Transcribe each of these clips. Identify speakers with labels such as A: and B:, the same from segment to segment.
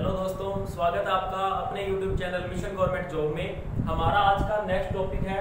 A: Hello दोस्तों, स्वागत है आपका अपने YouTube channel mission government job में। हमारा आज का नेक्स्ट टॉपिक है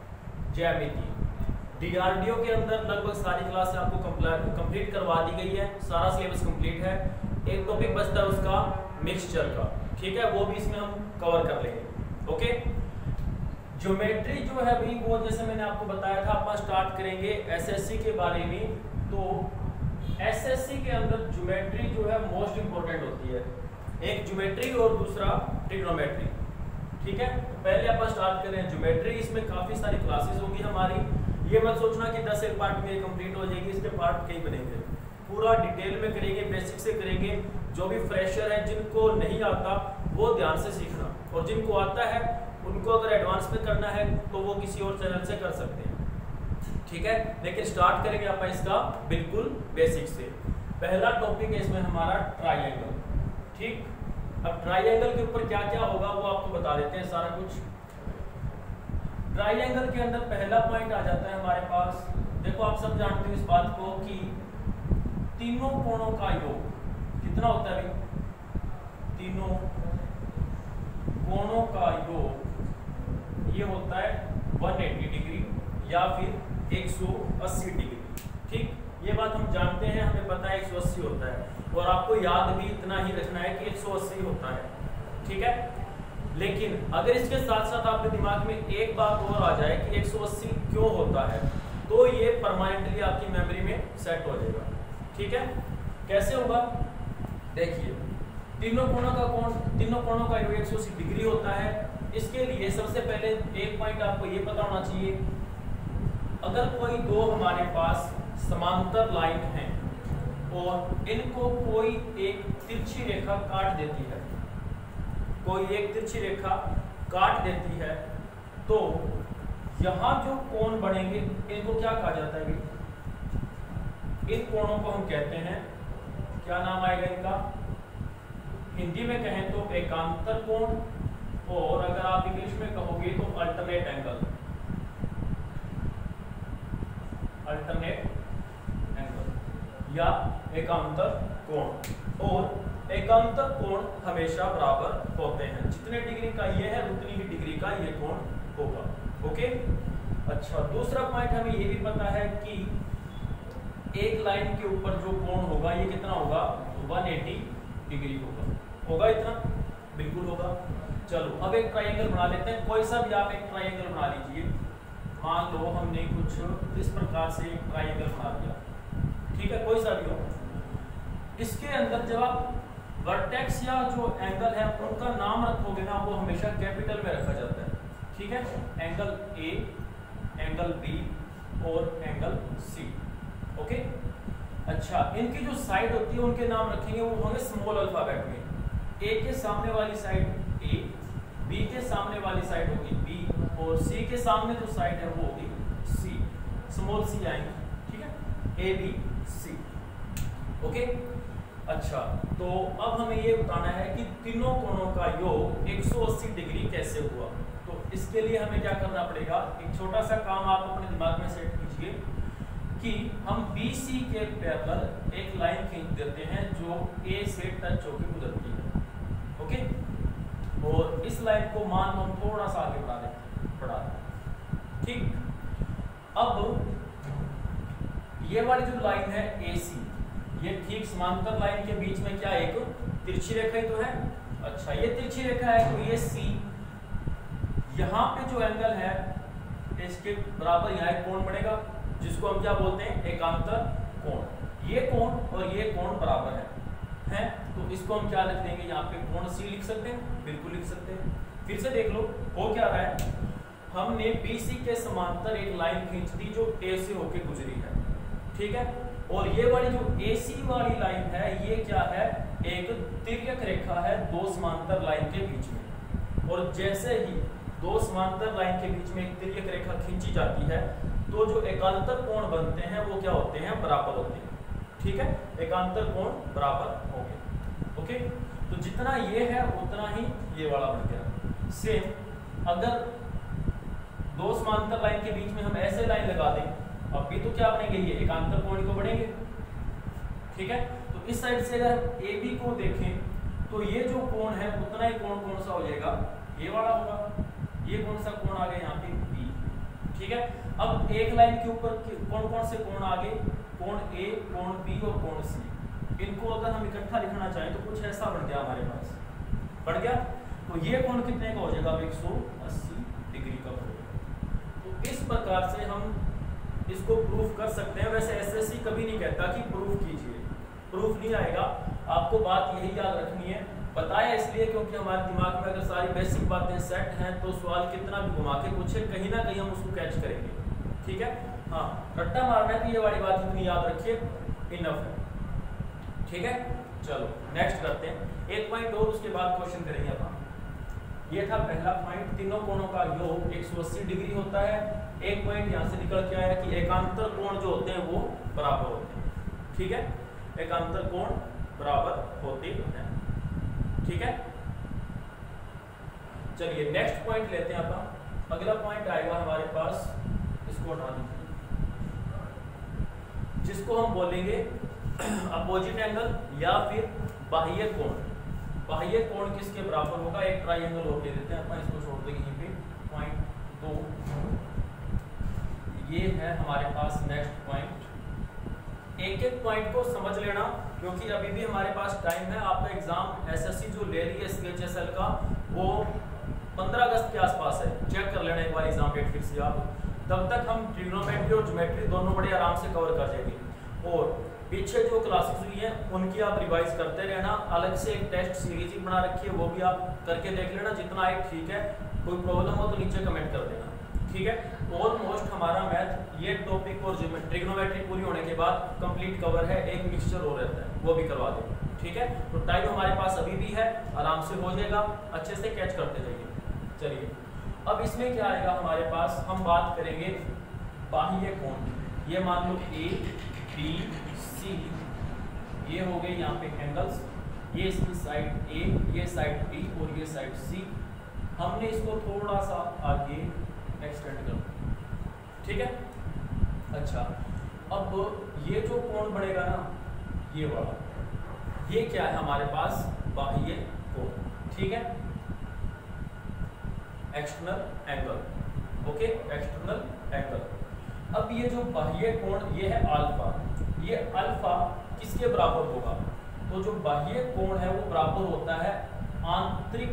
A: ज्यामिति। DRDO के अंदर लगभग सारी क्लास आपको कंप्लीट करवा दी गई है, सारा सिलेबस कंप्लीट है। एक टॉपिक बचता है उसका मिक्सचर का, ठीक है, वो भी इसमें हम कवर कर लेंगे। ओके, ज्योमेट्री जो है भाई वो जैसे मैंने आपको बताया था, आप स्टार्ट करेंगे SSC के बारे में। तो SSC के अंदर ज्योमेट्री जो है मोस्ट इंपोर्टेंट होती है, एक ज्योमेट्री और दूसरा ट्रिग्नोमेट्री, ठीक है। तो पहले आप स्टार्ट करें ज्योमेट्री। इसमें काफी सारी क्लासेस होगी हमारी, ये मत सोचना कि 10 एक पार्ट में कंप्लीट हो जाएगी, इसके पार्ट कई बनेंगे, पूरा डिटेल में करेंगे, बेसिक से करेंगे। जो भी फ्रेशर है जिनको नहीं आता वो ध्यान से सीखना, और जिनको आता है उनको अगर एडवांस में करना है तो वो किसी और चैनल से कर सकते हैं, ठीक है। लेकिन स्टार्ट करेंगे आप इसका बिल्कुल बेसिक से। पहला टॉपिक है इसमें हमारा ट्राइंगल, ठीक। अब ट्राइंगल के ऊपर क्या क्या होगा वो आपको बता देते हैं सारा कुछ। ट्राइंगल के अंदर पहला पॉइंट आ जाता है हमारे पास, देखो आप सब जानते हो इस बात को कि तीनों कोणों का योग कितना होता है भाई? तीनों कोणों का योग ये होता है 180 डिग्री या फिर 180 डिग्री, ठीक। ये बात हम जानते हैं, हमें पता है 180 होता है, और आपको याद भी इतना ही रखना है कि 180 होता है, ठीक है। लेकिन अगर इसके साथ साथ आपके दिमाग में एक बात और आ जाए कि 180 क्यों होता है, तो ये परमानेंटली आपकी मेमोरी में सेट हो जाएगा, ठीक है। कैसे होगा देखिए, तीनों कोणों का योग 180 डिग्री होता है। इसके लिए सबसे पहले एक पॉइंट आपको ये पता होना चाहिए, अगर कोई दो हमारे पास समांतर लाइन है और इनको कोई एक तिरछी रेखा काट देती है, कोई एक तिरछी रेखा काट देती है, तो यहाँ जो कोण बनेंगे इनको क्या कहा जाता है? इन कोणों को हम कहते हैं, क्या नाम आएगा इनका? हिंदी में कहें तो एकांतर कोण, और अगर आप इंग्लिश में कहोगे तो अल्टरनेट एंगल, अल्टरनेट एंगल या एकांतर कोण। और एकांतर कोण हमेशा बराबर होते हैं, जितने डिग्री का ये है उतनी ही डिग्री का ये कोण होगा, ओके। अच्छा, दूसरा पॉइंट हमें ये भी पता है कि एक लाइन के ऊपर जो कोण होगा ये कितना होगा? 180 डिग्री होगा इतना? बिल्कुल होगा। चलो अब एक ट्रायंगल बना लेते हैं, कोई सा भी आप एक ट्रायंगल बना लीजिए। मान लो हमने कुछ इस प्रकार से एक ट्रायंगल बना दिया, ठीक है, कोई सा भी हो। इसके अंदर जब आप वर्टेक्स या जो एंगल है उनका नाम रखोगे ना, वो हमेशा कैपिटल में रखा जाता है, ठीक है। एंगल ए, एंगल बी और एंगल सी, ओके। अच्छा, इनकी जो साइड होती है उनके नाम रखेंगे, वो होंगे स्मॉल अल्फाबेट में। ए के सामने वाली साइड ए, बी के सामने वाली साइड होगी बी, और सी के सामने जो साइड है वो होगी सी, स्मॉल सी आएंगे, ठीक है, ए बी सी, ओके। अच्छा, तो अब हमें ये बताना है कि तीनों कोणों का योग 180 डिग्री कैसे हुआ। तो इसके लिए हमें क्या करना पड़ेगा, एक छोटा सा काम आप अपने दिमाग में सेट कीजिए कि हम BC के पैरेलल एक लाइन खींच देते हैं जो A से टच होकर गुजरती है, ओके। और इस लाइन को मान लो हम थोड़ा सा आगे बढ़ा दें, ठीक। अब ये वाली जो लाइन है AC, ये ठीक समांतर लाइन के बीच में क्या एक तिरछी रेखा ही तो है। अच्छा, ये तिरछी रेखा है तो ये C, यहाँ पे जो एंगल है इसके बराबर यहाँ एक कोण बनेगा जिसको हम क्या बोलते हैं? एकांतर कोण। ये कोण और ये कोण बराबर है, तो इसको हम क्या लिख देंगे? यहाँ पे कोण C लिख सकते हैं, बिल्कुल लिख सकते हैं। फिर से देख लो हो क्या रहा है, हमने BC के समांतर एक लाइन खींच दी जो A से होके गुजरी है, ठीक है। और ये वाली जो AC वाली लाइन है ये क्या है? एक तिर्यक रेखा है दो समांतर लाइन के बीच में, और जैसे ही दो समांतर लाइन के बीच में एक तिर्यक रेखा खींची जाती है तो जो एकांतर कोण बनते हैं वो क्या होते हैं? बराबर होते हैं, ठीक है। एकांतर कोण बराबर हो गए, ओके। तो जितना ये है उतना ही ये वाला बन गया। सेम अगर दो समांतर लाइन के बीच में हम ऐसे लाइन लगा दें, अब भी तो क्या बनेंगे? ये एकांतर कोण को बढ़ेंगे, ठीक है। तो इस साइड से अगर AB को देखें तो ये जो कोण है उतना ही कोण कौन सा हो जाएगा, ये वाला होगा। ये कौन सा कोण आ गया यहाँ पे, बी। ठीक है, अब एक लाइन के ऊपर कौन कौन से कोण आ गए, कोण ए, कोण बी और कोण सी। इनको अगर हम इकट्ठा लिखना चाहें तो कुछ ऐसा बन गया हमारे पास, बढ़ गया। तो ये कोण कितने का हो जाएगा, 180 डिग्री का हो जाएगा। तो इस प्रकार से हम इसको प्रूफ कर सकते हैं। वैसे एसएससी कभी नहीं कहता कि प्रूफ कीजिए, प्रूफ नहीं आएगा। आपको बात यही याद रखनी है, बताया इसलिए क्योंकि हमारे दिमाग में अगर सारी बेसिक बातें सेट हैं तो सवाल कितना भी घुमा के पूछे कहीं ना कहीं हम उसको कैच करेंगे। ठीक है, हाँ, रट्टा मारना है तो ये वाली बात इतनी याद रखिए, इनफ है। ठीक है, चलो नेक्स्ट करते हैं एक पॉइंट और, उसके बाद क्वेश्चन करेंगे अपन। ये था पहला पॉइंट, तीनों कोणों का योग 180 डिग्री होता है। एक पॉइंट यहाँ से निकल के आया कि एकांतर कोण जो होते हैं वो बराबर होते हैं। ठीक है, एकांतर कोण बराबर होते हैं। ठीक है, चलिए नेक्स्ट पॉइंट लेते हैं अपन। अगला पॉइंट आएगा हमारे पास, इसको हटा दीजिए, जिसको हम बोलेंगे अपोजिट एंगल या फिर बाह्य कोण। बाह्य कोण किसके बराबर होगा, एक ट्राइंगल और ले लेते हैं अपन, इसको छोड़ देंगे यहीं पे, पॉइंट 2। ये है हमारे पास नेक्स्ट पॉइंट। एक एक पॉइंट को समझ लेना क्योंकि अभी भी हमारे पास टाइम है। आपका एग्जाम एसएससी जो ले रही है SKHSL का वो 15 अगस्त के आसपास है, चेक कर लेना एक बार एग्जाम डेट फिर से आप। तब तक हम ट्रिग्नोमेट्री और ज्योमेट्री दोनों बड़े आराम से कवर कर देंगे। और पीछे जो क्लासेस हुई हैं उनकी आप रिवाइज करते रहना। अलग से एक टेस्ट सीरीज ही बना रखी है, वो भी आप करके देख लेना, जितना आए ठीक है। कोई प्रॉब्लम हो तो नीचे कमेंट कर देना। ठीक है, ऑलमोस्ट हमारा मैथ ये टॉपिक और ट्रिग्नोमेट्री पूरी होने के बाद कंप्लीट कवर है। एक मिक्सचर और रहता है, वो भी करवा देंगे। ठीक है, तो टाइम हमारे पास अभी भी है, आराम से हो जाएगा, अच्छे से कैच करते जाइए। चलिए अब इसमें क्या आएगा हमारे पास, हम बात करेंगे बाह्य कोण। ये मान लो ए बी सी, ये हो गए यहाँ पे एंगल्स, ये इसकी साइड ए, ये साइड बी और ये साइड सी। हमने इसको थोड़ा सा आगे एक्सटेंड कर दिया। ठीक है, अच्छा, अब ये जो कोण बनेगा ना, ये वाला, ये क्या है हमारे पास, बाह्य कोण। ठीक है, external angle. Okay, external angle. अब ये जो बाह्य कोण ये है अल्फा, ये अल्फा किसके बराबर होगा, तो जो बाह्य कोण है वो बराबर होता है आंतरिक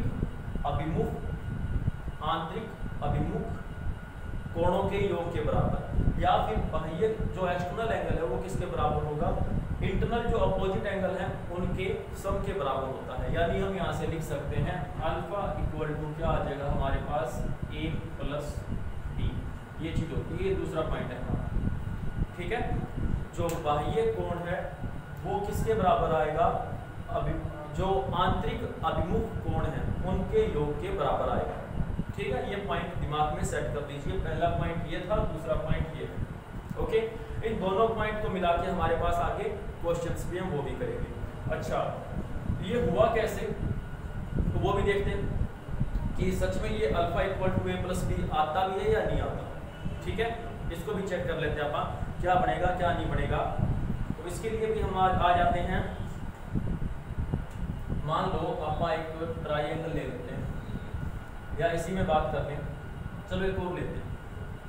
A: अभिमुख कोणों के योग के बराबर। या फिर बाह्य जो एक्सटर्नल एंगल है वो किसके बराबर होगा, इंटरनल जो अपोजिट एंगल है उनके सम के बराबर होता है। यानी हम यहाँ से लिख सकते हैं अल्फा इक्वल टू क्या आ जाएगा हमारे पास, a प्लस b। ये चीज होती है, ये दूसरा पॉइंट है हमारा। ठीक है, जो बाह्य कोण है वो किसके बराबर आएगा, जो आंतरिक अभिमुख कोण है उनके योग के बराबर आएगा। ठीक है, ये पॉइंट दिमाग में सेट कर दीजिए। पहला पॉइंट ये था, दूसरा पॉइंट ये है। ओके, इन दोनों पॉइंट को मिला के हमारे पास आगे क्वेश्चंस भी हम वो भी करेंगे। अच्छा, ये हुआ कैसे, तो वो भी देखते हैं कि सच में ये alpha equal to a plus B आता भी है या नहीं आता। ठीक है, इसको भी चेक कर लेते हैं अपन, क्या बनेगा क्या नहीं बनेगा। तो इसके लिए भी हम आ जाते हैं। मान लो आप एक ट्राइंगल ले लेते हैं, या इसी में बात कर लें, चलो एक और लेते हैं,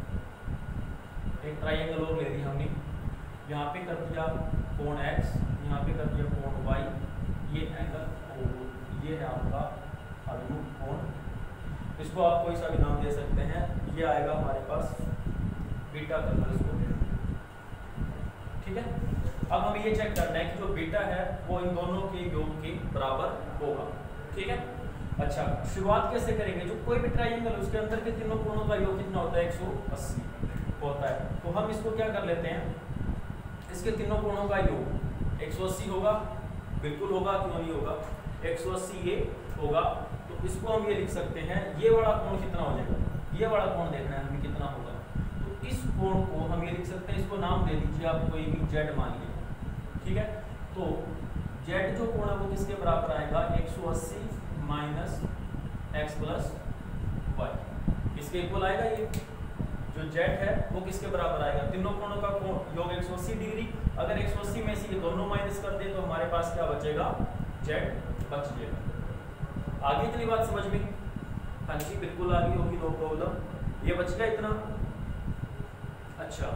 A: एक ट्राइंगल और ले ली हमने। यहाँ पे कर दिया कोण x, यहाँ पे कर दिया कोण y, ये एंगल और ये है आपका अभिमुख कोण। इसको आप कोई सा भी नाम दे सकते हैं। ये आएगा हमारे पास बीटा कर्नल इसको। ठीक है, अब हमें ये चेक करना है कि जो बीटा है वो इन दोनों के योग के बराबर होगा। ठीक है, अच्छा, शुरुआत कैसे करेंगे, जो कोई भी ट्राइंगल उसके अंदर के तीनों कोणों का योग कितना होता है, 180 होता है। तो हम इसको क्या कर लेते हैं, इसके तीनों कोणों का योग 180 होगा, बिल्कुल होगा, क्यों नहीं होगा, 180 ये होगा। तो इसको हम ये लिख सकते हैं, ये वाला कोण कितना हो जाएगा, ये वाला कोण देखना है हमें कितना होगा। तो इस कोण को हम ये लिख सकते हैं, इसको नाम दे दीजिए आप कोई भी, जेड मान लीजिए। ठीक है, तो जेड जो कोण है वो किसके बराबर आएगा, 180 माइनस एक्स प्लस वाई, इसके इक्वल आएगा। ये जो जेड है वो किसके बराबर आएगा, तीनों कोणों का योग 180 डिग्री। अगर 180 में से ये दोनों माइनस कर दे तो हमारे पास क्या बचेगा, जेड बच जाएगा। आगे इतनी बात समझ में? हाँ जी बिल्कुल आगे होगी, नो प्रॉब्लम। ये बच गया इतना। अच्छा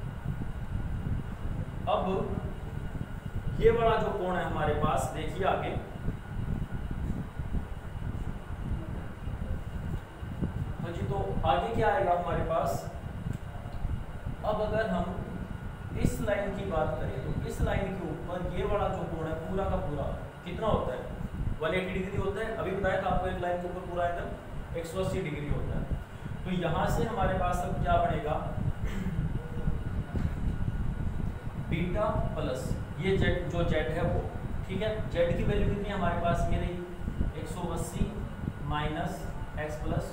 A: अब ये वाला जो कोण है हमारे पास, देखिए आगे, हाँ जी, तो आगे क्या आएगा हमारे पास? अब अगर हम इस लाइन की बात करें तो इस लाइन के ऊपर ये वाला जो कोण है पूरा का पूरा कितना होता है? 180 डिग्री होता है। अभी बताया था आपको एक लाइन के ऊपर पूरा एंगल 180 डिग्री होता है। तो यहां से हमारे पास अब क्या बनेगा? बीटा प्लस ये जेड, जो जेड है वो, ठीक है, जेड की वैल्यू कितनी हमारे पास? ये रही 180 माइनस एक्स प्लस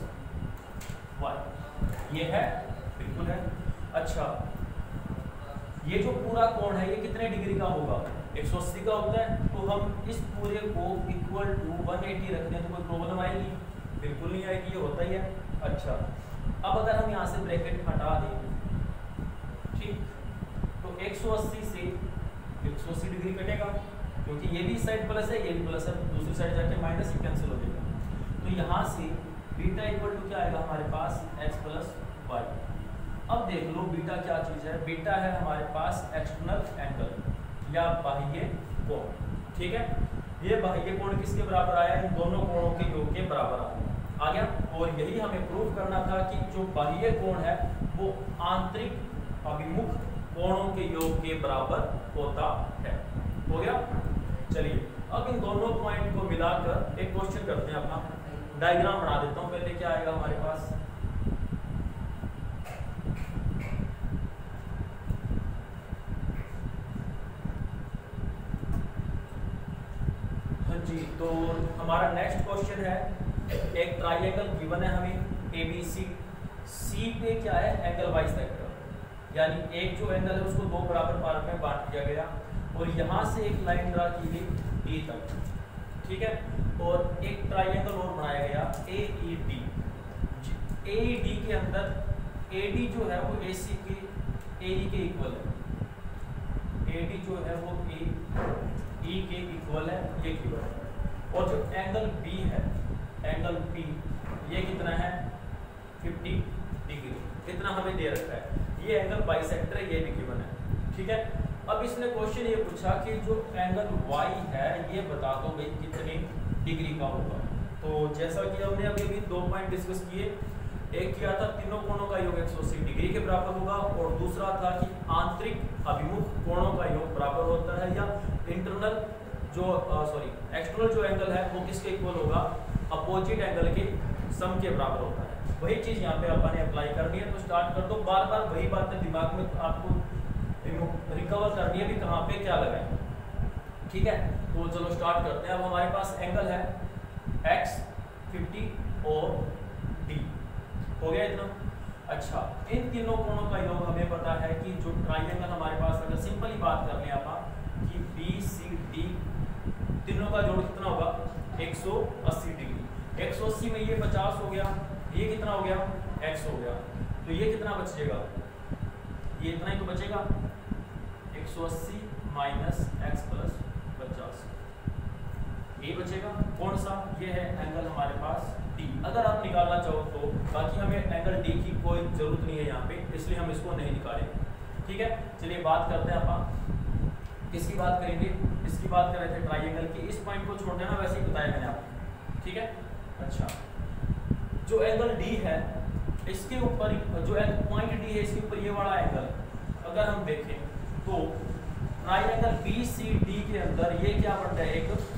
A: वाई, ये है, बिल्कुल है। अच्छा ये जो पूरा कोण है ये कितने डिग्री का होगा? 180 का होता है। तो हम इस पूरे को इक्वल टू 180 रख दें तो कोई प्रॉब्लम आएगी? बिल्कुल नहीं आएगी, ये होता ही है। अच्छा अब अगर हम यहाँ से ब्रैकेट हटा दें, ठीक, तो 180 से 180 डिग्री कटेगा, क्योंकि ये भी साइड प्लस है, ये भी प्लस है, दूसरी साइड जाके माइनस ही कैंसिल हो जाएगा। तो यहाँ से बीटा इक्वल टू क्या आएगा हमारे पास? X plus Y. अब देख लो बीटा क्या चीज है? बीटा है हमारे पास एक्सटर्नल एंगल या बाह्य कोण, ठीक है। ये बाह्य कोण किसके बराबर आया? इन दोनों कोणों के योग के बराबर आ गया। और यही हमें प्रूव करना था कि जो बाह्य कोण है वो आंतरिक अभिमुख कोणों के योग के बराबर होता है। हो गया? चलिए अब इन दोनों पॉइंट को मिलाकर एक क्वेश्चन करते हैं अपना। डायग्राम बना देता हूं। पहले क्या आएगा हमारे पास? हाँ जी, तो हमारा नेक्स्ट क्वेश्चन है, एक ट्राइंगल गिवन है हमें ABC, सी पे क्या है? एंगल बाइसेक्टर, यानी एक जो एंगल है उसको दो बराबर पार्ट में बांट दिया गया और यहाँ से एक लाइन ड्रा की गई D तक, ठीक है, और एक ट्राइंगल और बनाया गया AED। AED के अंदर AD जो है वो AC के AE के इक्वल है, AD जो है वो AE के इक्वल है, ये इक्वल है। और जो एंगल B है, एंगल B ये कितना है? 50 डिग्री, इतना हमें दे रखा है। ये एंगल बाइसेक्टर है, ये भी गिवन है, ठीक है। अब इसने क्वेश्चन ये पूछा कि जो एंगल Y है ये बता दो भाई कितने डिग्री का होगा। तो जैसा कि हमने अभी भी दो पॉइंट डिस्कस किए, एक किया था तीनों कोणों का योग 180 डिग्री के बराबर होगा और दूसरा था कि आंतरिक अभिमुख कोणों का योग बराबर होता है या इंटरनल जो एक्सटर्नल जो एंगल है वो किसके इक्वल होगा? अपोजिट एंगल के सम के बराबर होता है। वही चीज यहाँ पे अपन ने अप्लाई करनी है। तो स्टार्ट कर दो, बार बार वही बातें दिमाग में आपको रिकवर करनी है भी कहाँ पे क्या लगाए, ठीक है। तो चलो स्टार्ट करते हैं। अब हमारे पास एंगल है x 50 और d, हो गया इतना। अच्छा इन तीनों कोणों का योग हमें पता है कि जो ट्राइंगल हमारे पास, अगर सिंपली बात कर लें आप कि BCD तीनों का जोड़ कितना होगा? 180 डिग्री। 180 में ये 50 हो गया, ये कितना हो गया? x हो गया। तो ये कितना बचेगा? ये इतना ही तो बचेगा, 180 माइनस एक्स प्लस 50, ये बचेगा। कौन सा? ये है एंगल हमारे पास D। अगर आप निकालना चाहो तो, बाकी हमें एंगल D की कोई जरूरत नहीं है यहाँ पे, इसलिए हम इसको नहीं निकालेंगे, ठीक है। चलिए बात करते हैं अपन किसकी बात करेंगे? इसकी बात कर रहे थे ट्राइंगल की। इस पॉइंट को छोड़ देना, वैसे ही बताया मैंने आपको, ठीक है। अच्छा जो एंगल D है इसके ऊपर, जो पॉइंट D है इसके ऊपर ये वाला एंगल अगर हम देखें तो ट्राइंगल BCD के अंदर ये क्या बन रहा है?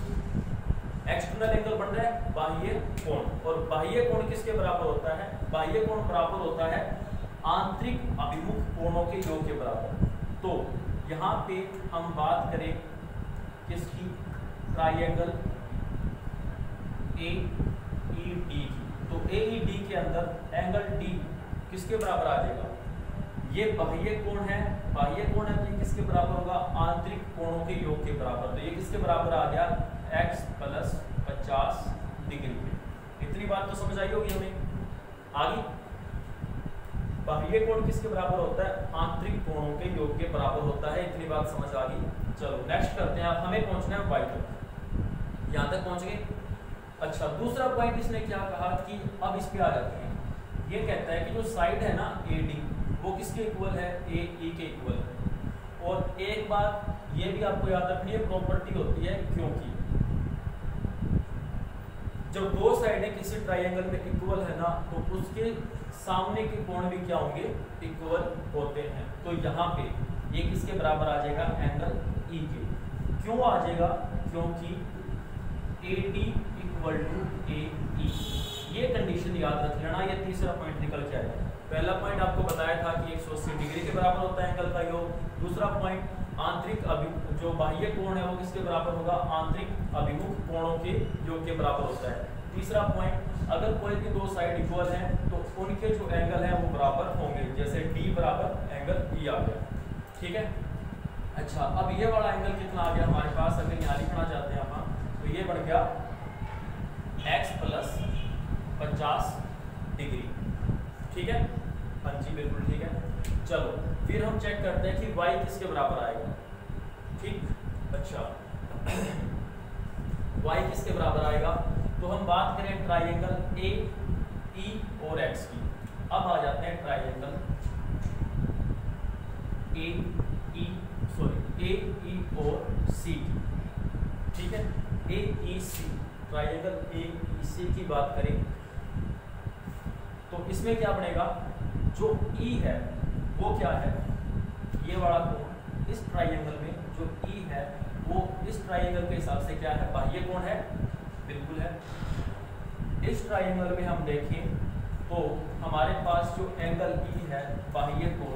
A: एक एक्सटर्नल एंगल बन रहा है, बाह्य कोण। और बाह्य कोण किसके बराबर होता है? बाह्य कोण बराबर होता है आंतरिक अभिमुख कोणों के योग के बराबर। तो यहाँ पे हम बात करें किसकी? ट्राइंगल AED की। तो AED के अंदर एंगल D किसके बराबर आ जाएगा? ये बाह्य कोण है, बाह्य कोण है तो ये किसके बराबर होगा? आंतरिक कोणों के योग के बराबर। तो ये किसके बराबर आ गया? x plus 50 degree. इतनी बात तो समझ आई होगी हमें। आगे बाह्य कोण किसके बराबर होता है? आंतरिक कोणों के योग के बराबर होता है। इतनी बात समझ आ गई। चलो नेक्स्ट करते हैं। अब हमें पहुंचना है y तक। यहाँ तक पहुंच गए। अच्छा, दूसरा पॉइंट इसने क्या कहा कि अब इस पे आ जाते हैं। ये कहता है कि जो साइड है ना AD वो किसके इक्वल है, AE के इक्वल है। और एक बात ये भी आपको याद रखनी है, प्रॉपर्टी होती है क्योंकि जब दो साइडें किसी ट्राइंगल में इक्वल है ना तो उसके सामने के कोण भी क्या होंगे, इक्वल होते हैं। तो यहाँ पे ये किसके बराबर आ जाएगा, एंगल E के। क्यों आ जाएगा, क्योंकि AD इक्वल टू AE। ये कंडीशन याद रख लेना, ये तीसरा पॉइंट निकल के आएगा। पहला पॉइंट आपको बताया था कि 180 डिग्री के बराबर होता है एंगल का योग। दूसरा पॉइंट आंतरिक जो बाह्य कोण है वो किसके बराबर होगा, आंतरिक अभिमुख कोणों के योग के बराबर होता है। तीसरा पॉइंट, अगर कोई भी दो साइड इक्वल हैं तो उनके जो एंगल हैं वो बराबर होंगे, जैसे D बराबर एंगल E आ गया। ठीक है। अच्छा, अब ये वाला एंगल कितना आ गया हमारे पास, अगर यहाँ लिखना चाहते हैं आप तो ये बढ़ गया x प्लस 50 डिग्री। ठीक है, हाँ जी बिल्कुल ठीक है। चलो फिर हम चेक करते हैं कि y किसके बराबर आएगा। ठीक, अच्छा y किसके बराबर आएगा, तो हम बात करें ट्राइंगल AE और x की। अब आ जाते हैं ट्राइंगल AE और C की। ठीक है, AEC, ट्राइंगल AEC की बात करें तो इसमें क्या बनेगा, जो E है वो क्या है, ये वाला कोण इस ट्राइंगल में जो E है वो इस ट्राइंगल के हिसाब से क्या है, बाह्य कोण है, बिल्कुल है। इस ट्राइंगल में हम देखें तो हमारे पास जो एंगल E है, बाह्य कोण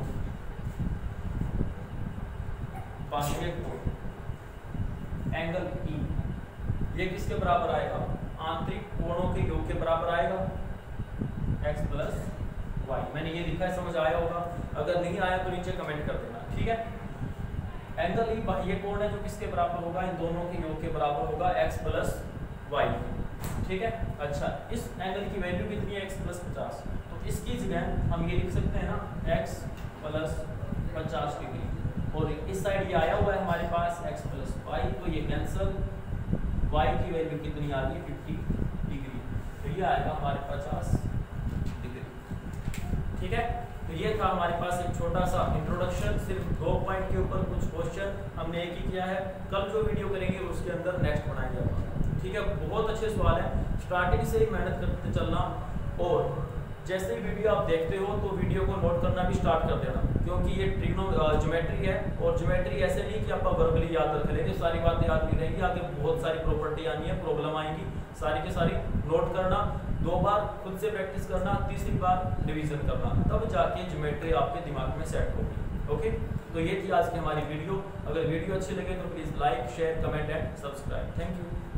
A: एंगल E, ये किसके बराबर आएगा, आंतरिक कोणों के योग के बराबर आएगा, x प्लस y। मैंने ये लिखा है, समझ आया होगा। अगर नहीं आया तो नीचे कमेंट कर देना। ठीक है, एंगल E बाह्य कोण है जो किसके बराबर होगा, इन दोनों के योग के बराबर होगा, x प्लस y। ठीक है। अच्छा, इस एंगल की वैल्यू कितनी है, x प्लस 50। तो इसकी जगह हम ये लिख सकते हैं ना, x प्लस 50 डिग्री। और इस साइड ये आया हुआ है हमारे पास x प्लस y, तो ये कैंसल, y की वैल्यू कितनी आ गई, 50 डिग्री। तो ये आएगा हमारे 50 डिग्री। ठीक है, तो ये था हमारे पास एक छोटा सा इंट्रोडक्शन, सिर्फ 2 पॉइंट के ऊपर कुछ क्वेश्चन हमने एक ही किया है। कल जो वीडियो करेंगे उसके अंदर नेक्स्ट बनाएंगे अपन। ठीक है, बहुत अच्छे सवाल है, स्टार्टिंग से ही मेहनत करते चलना। और जैसे ही वीडियो आप देखते हो तो वीडियो को नोट करना भी स्टार्ट कर देना, क्योंकि ये ज्योमेट्री है। और ज्योमेट्री ऐसे नहीं कि आप वर्बली याद रख लेंगे, सारी बातें याद नहीं रहेंगी, आगे बहुत सारी प्रॉपर्टी आनी है, प्रॉब्लम आएंगी, सारी की सारी नोट करना। 2 बार खुद से प्रैक्टिस करना, तीसरी बार रिवीजन करना, तब जाके ज्योमेट्री आपके दिमाग में सेट होगी। ओके, तो ये थी आज की हमारी वीडियो। अगर वीडियो अच्छी लगे तो please like, share, comment and subscribe. Thank you.